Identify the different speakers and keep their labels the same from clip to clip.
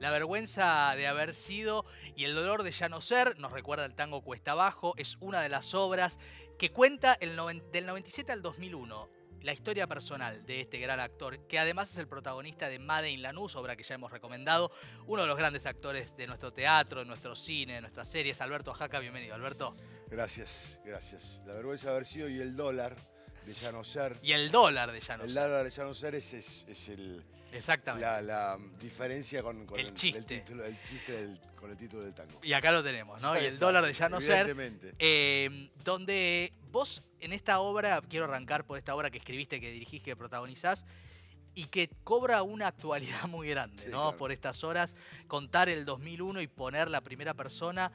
Speaker 1: La vergüenza de haber sido y el dolor de ya no ser nos recuerda el tango Cuesta Abajo. Es una de las obras que cuenta del 97 al 2001 la historia personal de este gran actor, que además es el protagonista de Made in Lanús, obra que ya hemos recomendado, uno de los grandes actores de nuestro teatro, de nuestro cine, de nuestras series. Alberto Jaca, bienvenido, Alberto.
Speaker 2: Gracias, gracias. La vergüenza de haber sido y el dólar de ya no ser.
Speaker 1: Y el dólar de ya no
Speaker 2: El
Speaker 1: ser.
Speaker 2: dólar de ya no ser es
Speaker 1: Exactamente.
Speaker 2: la diferencia con
Speaker 1: El chiste.
Speaker 2: Con el título del tango.
Speaker 1: Y acá lo tenemos, ¿no? Y el dólar de ya no ser.
Speaker 2: Evidentemente.
Speaker 1: Donde vos en esta obra, quiero arrancar por esta obra que escribiste, que dirigís, que protagonizás, y que cobra una actualidad muy grande,
Speaker 2: Sí,
Speaker 1: ¿no?
Speaker 2: claro.
Speaker 1: Por estas horas, contar el 2001 y poner la primera persona,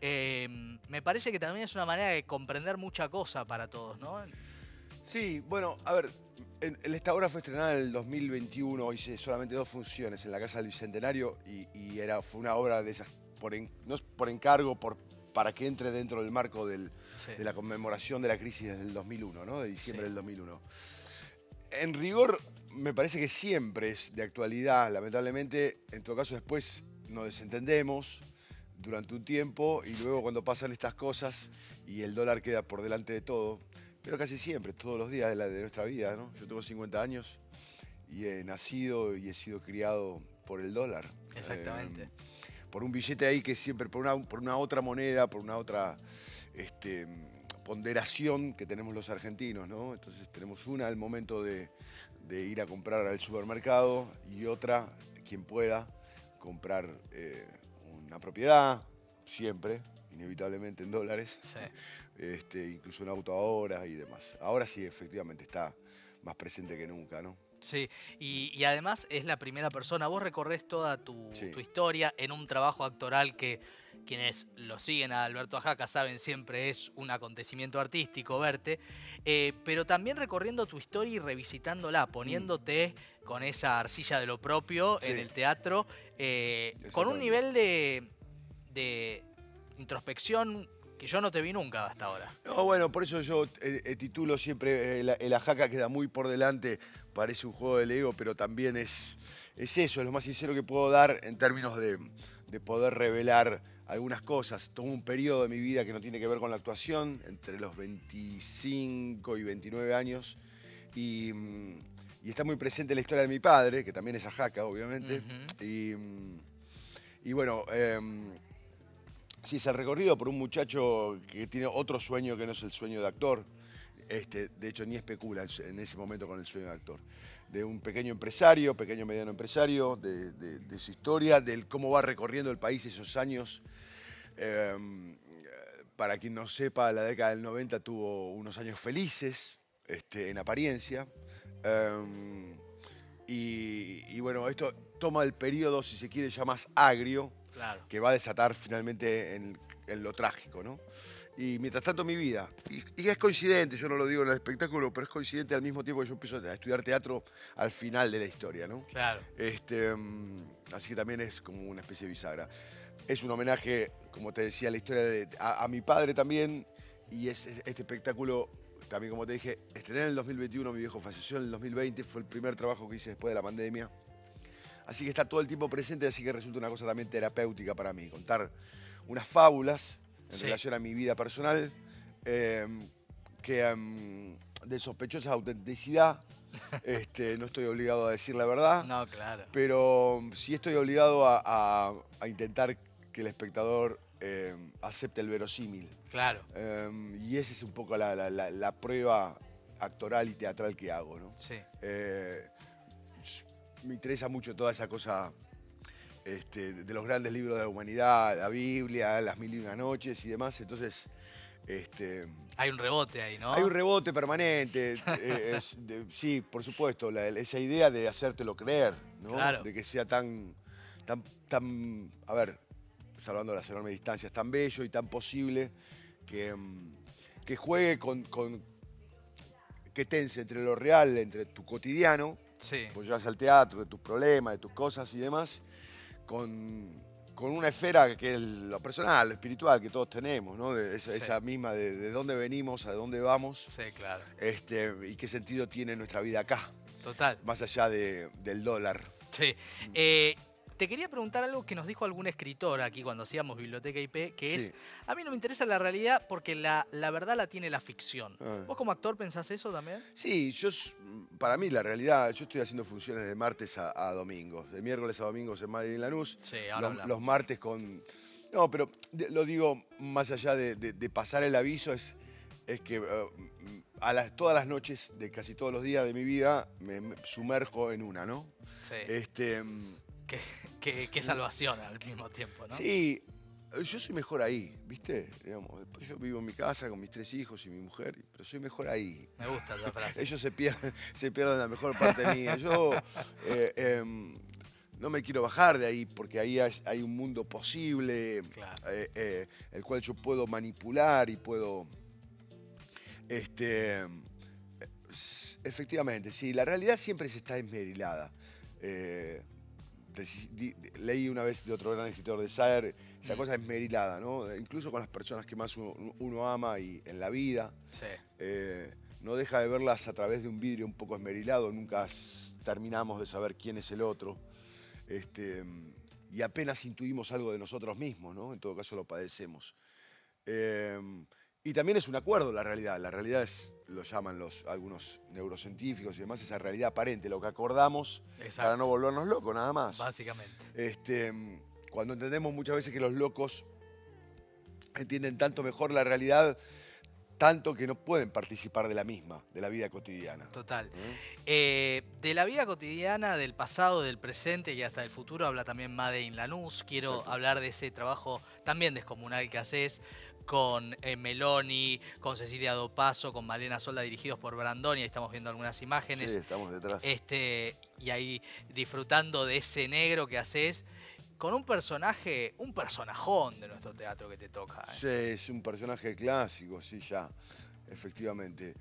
Speaker 1: me parece que también es una manera de comprender mucha cosa para todos, ¿no?
Speaker 2: Sí, bueno, a ver, esta obra fue estrenada en el 2021, hice solamente 2 funciones en la Casa del Bicentenario y fue una obra de esas, no es por encargo, para que entre dentro del marco de la conmemoración de la crisis desde el 2001, ¿no? De diciembre del 2001. En rigor, me parece que siempre es de actualidad, lamentablemente, en todo caso después nos desentendemos durante un tiempo y luego cuando pasan estas cosas y el dólar queda por delante de todo, pero casi siempre, todos los días de nuestra vida, ¿no? Yo tengo 50 años y he nacido y he sido criado por el dólar.
Speaker 1: Exactamente.
Speaker 2: Por un billete ahí que siempre, por una otra moneda, por una otra ponderación que tenemos los argentinos, ¿no? Entonces tenemos una al momento de ir a comprar al supermercado y otra, quien pueda, comprar una propiedad, siempre, inevitablemente en dólares.
Speaker 1: Sí.
Speaker 2: Incluso un auto ahora y demás. Ahora sí, efectivamente, está más presente que nunca, ¿no?
Speaker 1: Sí, y además es la primera persona. Vos recorres toda tu historia en un trabajo actoral que quienes lo siguen a Alberto Jaca saben siempre es un acontecimiento artístico verte, pero también recorriendo tu historia y revisitándola, poniéndote con esa arcilla de lo propio en el teatro, con un nivel de introspección que yo no te vi nunca hasta ahora.
Speaker 2: No, bueno, por eso yo titulo siempre el Ajaca queda muy por delante, parece un juego del ego, pero también es eso, es lo más sincero que puedo dar en términos de poder revelar algunas cosas. Todo un periodo de mi vida que no tiene que ver con la actuación, entre los 25 y 29 años, y está muy presente la historia de mi padre, que también es Ajaca, obviamente, y bueno... Sí, es el recorrido por un muchacho que tiene otro sueño que no es el sueño de actor. De hecho, ni especula en ese momento con el sueño de actor. De un pequeño empresario, pequeño mediano empresario, de su historia, del cómo va recorriendo el país esos años. Para quien no sepa, la década del 90 tuvo unos años felices, en apariencia. Y bueno, esto toma el periodo, si se quiere, ya más agrio,
Speaker 1: Claro.
Speaker 2: que va a desatar finalmente en lo trágico, ¿no? Y mientras tanto mi vida, y es coincidente, yo no lo digo en el espectáculo, pero es coincidente al mismo tiempo que yo empiezo a estudiar teatro al final de la historia, ¿no?
Speaker 1: Claro.
Speaker 2: Así que también es como una especie de bisagra. Es un homenaje, como te decía, a la historia a mi padre también, y es este espectáculo, también como te dije, estrené en el 2021, mi viejo falleció en el 2020, fue el primer trabajo que hice después de la pandemia. Así que está todo el tiempo presente, así que resulta una cosa también terapéutica para mí. Contar unas fábulas en relación a mi vida personal, de sospechosa autenticidad. No estoy obligado a decir la verdad.
Speaker 1: No, claro.
Speaker 2: Pero sí estoy obligado a intentar que el espectador acepte el verosímil.
Speaker 1: Claro.
Speaker 2: Y esa es un poco la prueba actoral y teatral que hago, ¿no?
Speaker 1: Sí.
Speaker 2: Me interesa mucho toda esa cosa de los grandes libros de la humanidad, la Biblia, las Mil y una noches y demás. Entonces,
Speaker 1: hay un rebote ahí, ¿no?
Speaker 2: hay un rebote permanente. Sí, por supuesto, esa idea de hacértelo creer, ¿no?
Speaker 1: Claro.
Speaker 2: De que sea tan, a ver, salvando las enormes distancias, tan bello y tan posible que juegue que tense entre lo real, entre tu cotidiano.
Speaker 1: Sí.
Speaker 2: Pues llevas al teatro, de tus problemas, de tus cosas y demás, con una esfera que es lo personal, lo espiritual que todos tenemos, ¿no? Esa misma de dónde venimos, a dónde vamos.
Speaker 1: Sí, claro.
Speaker 2: Y qué sentido tiene nuestra vida acá.
Speaker 1: Total.
Speaker 2: Más allá del dólar.
Speaker 1: Sí. Te quería preguntar algo que nos dijo algún escritor aquí cuando hacíamos Biblioteca IP, que es,
Speaker 2: Sí.
Speaker 1: a mí no me interesa la realidad porque la verdad la tiene la ficción.
Speaker 2: Ah.
Speaker 1: ¿Vos como actor pensás eso también?
Speaker 2: Sí, para mí la realidad, yo estoy haciendo funciones de martes a domingos, de miércoles a domingos en Madrid y en Lanús,
Speaker 1: Sí, ahora hablamos.
Speaker 2: los martes con... No, pero lo digo más allá de pasar el aviso, es que todas las noches de casi todos los días de mi vida me sumerjo en una, ¿no?
Speaker 1: Sí.
Speaker 2: Este,
Speaker 1: Qué salvación al mismo tiempo, ¿no?
Speaker 2: sí, yo soy mejor ahí, ¿viste? Digamos, después yo vivo en mi casa con mis 3 hijos y mi mujer, pero soy mejor ahí.
Speaker 1: Me gusta esa frase.
Speaker 2: Ellos se pierden la mejor parte mía. Yo no me quiero bajar de ahí porque ahí hay un mundo posible,
Speaker 1: Claro.
Speaker 2: el cual yo puedo manipular y puedo... efectivamente, sí, la realidad siempre se está esmerilada. Leí una vez de otro gran escritor de Saer, esa cosa esmerilada, ¿no? Incluso con las personas que más uno ama y en la vida.
Speaker 1: Sí.
Speaker 2: No deja de verlas a través de un vidrio un poco esmerilado, nunca terminamos de saber quién es el otro. Y apenas intuimos algo de nosotros mismos, ¿no? En todo caso lo padecemos. Y también es un acuerdo la realidad es, lo llaman algunos neurocientíficos y demás, esa realidad aparente, lo que acordamos. Exacto. Para no volvernos locos, nada más.
Speaker 1: Básicamente.
Speaker 2: Cuando entendemos muchas veces que los locos entienden tanto mejor la realidad, tanto que no pueden participar de la misma, de la vida cotidiana.
Speaker 1: Total. De la vida cotidiana, del pasado, del presente y hasta del futuro, habla también Made in Lanús. Quiero
Speaker 2: Exacto.
Speaker 1: hablar de ese trabajo también descomunal que haces con Meloni, con Cecilia Dopazo, con Malena Solda, dirigidos por Brandoni. Ahí estamos viendo algunas imágenes.
Speaker 2: Sí, estamos detrás.
Speaker 1: Y ahí disfrutando de ese negro que haces con un personajón de nuestro teatro que te toca.
Speaker 2: Sí, es un personaje clásico, sí, ya, efectivamente.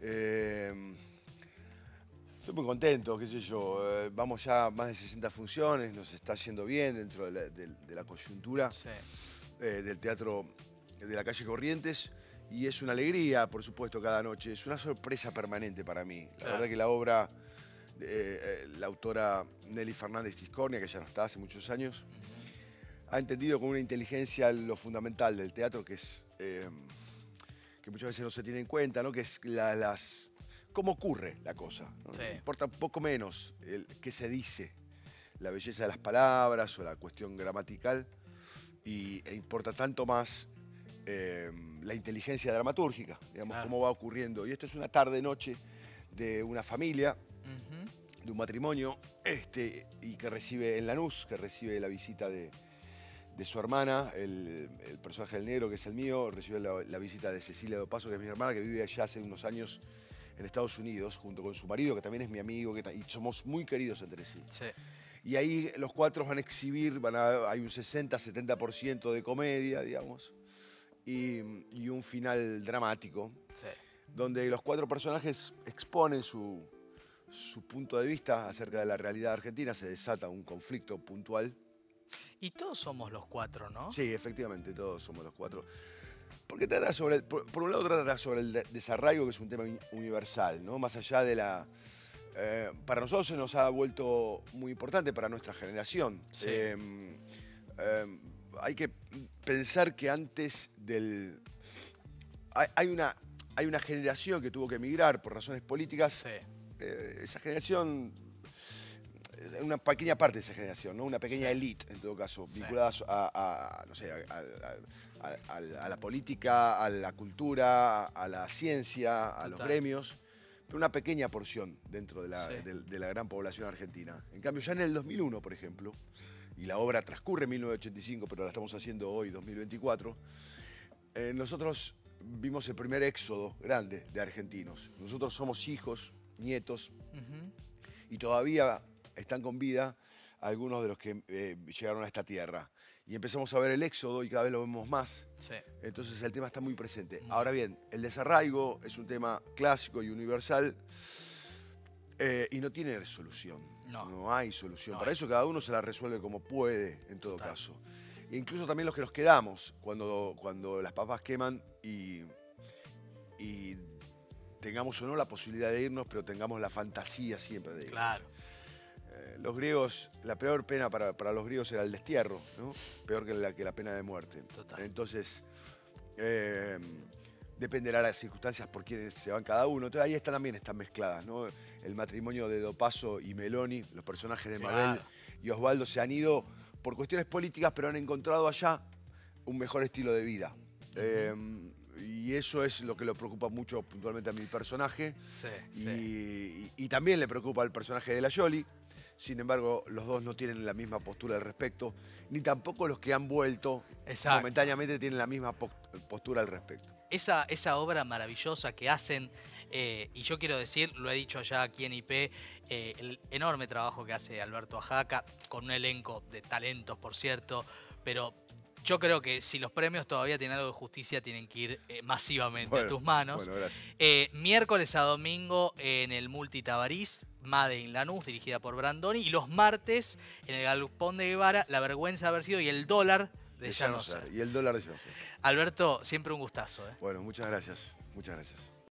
Speaker 2: Estoy muy contento, qué sé yo, vamos ya a más de 60 funciones, nos está yendo bien dentro de la coyuntura del teatro de la calle Corrientes y es una alegría, por supuesto, cada noche, es una sorpresa permanente para mí. La verdad que la obra, la autora Nelly Fernández Tiscornia, que ya no está hace muchos años, ha entendido con una inteligencia lo fundamental del teatro, que es que muchas veces no se tiene en cuenta, ¿no? Que es cómo ocurre la cosa, ¿no?
Speaker 1: Sí.
Speaker 2: Importa un poco menos qué se dice, la belleza de las palabras o la cuestión gramatical, e importa tanto más la inteligencia dramatúrgica, digamos, cómo va ocurriendo. Y esto es una tarde-noche de una familia, de un matrimonio, y que recibe en Lanús, que recibe la visita de su hermana, el personaje del negro, que es el mío, recibe la visita de Cecilia Dopazo, que es mi hermana, que vive allá hace unos años en Estados Unidos, junto con su marido, que también es mi amigo, y somos muy queridos entre sí. Y ahí los cuatro van a exhibir, hay un 60-70% de comedia, digamos, y un final dramático, donde los cuatro personajes exponen su punto de vista acerca de la realidad argentina, se desata un conflicto puntual.
Speaker 1: Y todos somos los cuatro, ¿no?
Speaker 2: Sí, efectivamente, todos somos los cuatro. Porque trata sobre, por un lado trata sobre el desarraigo, que es un tema universal, ¿no? Más allá de la... para nosotros se nos ha vuelto muy importante, para nuestra generación. Hay que pensar que antes del... Hay una generación que tuvo que emigrar por razones políticas. Esa generación... Una pequeña parte de esa generación, ¿no? Una pequeña élite, en todo caso, vinculada no sé, a la política, a la cultura, a la ciencia, a los gremios, pero una pequeña porción dentro de la gran población argentina. En cambio, ya en el 2001, por ejemplo, y la obra transcurre en 1985, pero la estamos haciendo hoy, 2024, nosotros vimos el primer éxodo grande de argentinos. Nosotros somos hijos, nietos, y todavía están con vida algunos de los que llegaron a esta tierra. Y empezamos a ver el éxodo y cada vez lo vemos más. Entonces el tema está muy presente. Ahora bien, el desarraigo es un tema clásico y universal y no tiene solución. No hay solución. Para eso cada uno se la resuelve como puede, en todo caso. E incluso también los que nos quedamos, cuando las papas queman y tengamos o no la posibilidad de irnos, pero tengamos la fantasía siempre de irnos. los griegos, la peor pena para los griegos era el destierro, ¿no? Peor que la pena de muerte.
Speaker 1: Total.
Speaker 2: Entonces, dependerá de las circunstancias por quienes se van cada uno. Entonces ahí también están mezcladas, ¿no? El matrimonio de Dopaso y Meloni, los personajes de Mabel y Osvaldo se han ido por cuestiones políticas, pero han encontrado allá un mejor estilo de vida. Y eso es lo que le preocupa mucho puntualmente a mi personaje. Y también le preocupa al personaje de la Yoli. Sin embargo, los dos no tienen la misma postura al respecto, ni tampoco los que han vuelto momentáneamente tienen la misma postura al respecto.
Speaker 1: Esa obra maravillosa que hacen, y yo quiero decir, lo he dicho ya aquí en IP, el enorme trabajo que hace Alberto Ajaca, con un elenco de talentos, por cierto, pero yo creo que si los premios todavía tienen algo de justicia, tienen que ir masivamente a tus manos.
Speaker 2: Bueno, gracias.
Speaker 1: Miércoles a domingo en el Multi Tabarís, Made in Lanús, dirigida por Brandoni, y los martes en el Galpón de Guevara, La vergüenza de haber sido y El dólar de Ya no ser.
Speaker 2: Y El dólar de Ya no ser.
Speaker 1: Alberto, siempre un gustazo.
Speaker 2: Bueno, muchas gracias. Muchas gracias.